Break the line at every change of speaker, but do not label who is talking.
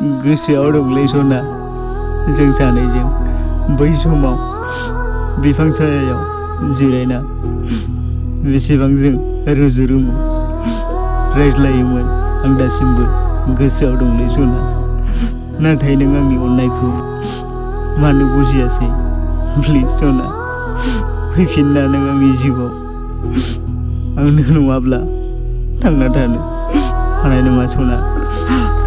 गोसोआव दंलै सना जों सानैजों बै समाव बिफां सायायाव जिरायना बेसेबां जों रुजु रुमु रायज्लायोमोन। आं दासिमबो गोसोआव दंलै सना। नाथाय नों आंनि अननायखौ मानो बुजियासै? प्लिज सना, फैफिनना नों आंनि जिउआव। आंनो नङाब्ला थांना थानो हानाय नङा सना।